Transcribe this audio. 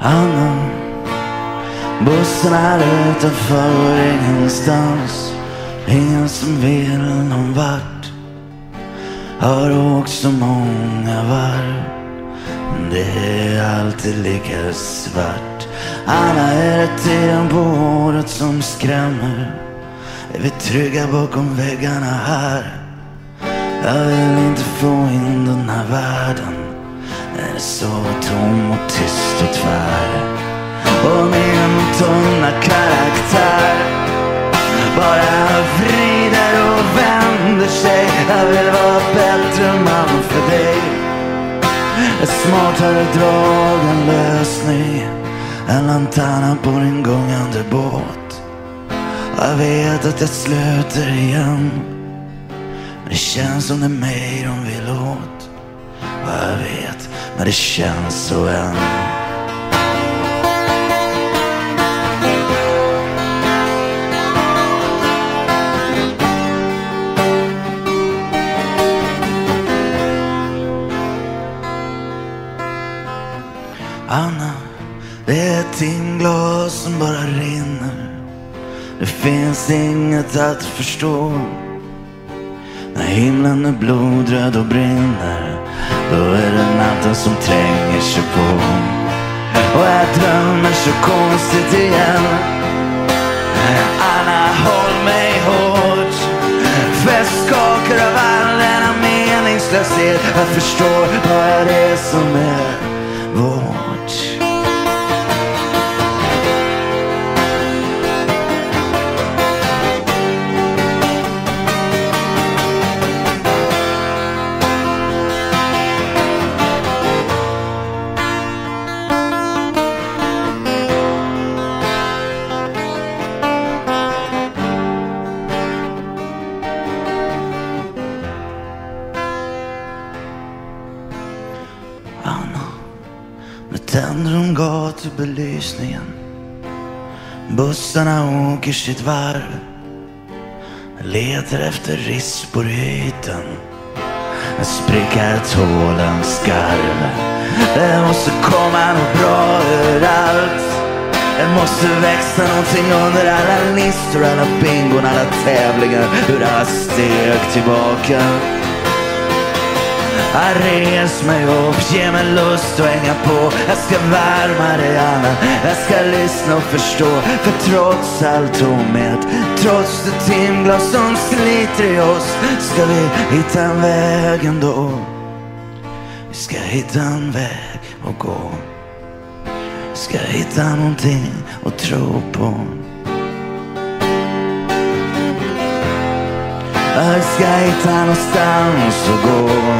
Anna, bussen är utanför och ingenstans. Ingen som vill någon vart. Har åkt så många varv, men det är alltid lika svart. Anna, är det tiden på året som skrämmer? Är vi trygga bakom väggarna här? Jag vill inte få in den här världen. Den är så tom och tyst och tvär. Och min tunna karaktär bara vrider och vänder sig. Jag vill vara bättre man för dig. Ett smartare drag, en lösning, en lantana på din gångande båt. Jag vet att jag slutar igen, men det känns som det är mig de vill åt. Och jag vet, men det känns så än. Anna, det är Timglas som bara rinner. Det finns inget att förstå. När himlen är blodröd och brinner, då är det natten som tränger sig på. Och jag drömmer så konstigt igen. Anna, håll mig hårt, för jag skakar av all denna meningslöshet. Jag förstår vad är det som är vårt. Tänder de gatubelysningen. Bussarna åker sitt varv. Letar efter rispor i ytan. En spricka, ett hål, en skarv. Det måste komma något bra ur allt. Det måste växa någonting under alla listor, alla bingon, alla tävlingar, ur alla steg tillbaka. Jag res mig upp, ge mig lust att hänga på. Jag ska värma dig Anna, jag ska lyssna och förstå. För trots all tomhet, trots det timglas som sliter i oss, ska vi hitta en väg ändå. Vi ska hitta en väg att gå. Vi ska hitta någonting att tro på. Jag ska hitta någonstans att gå.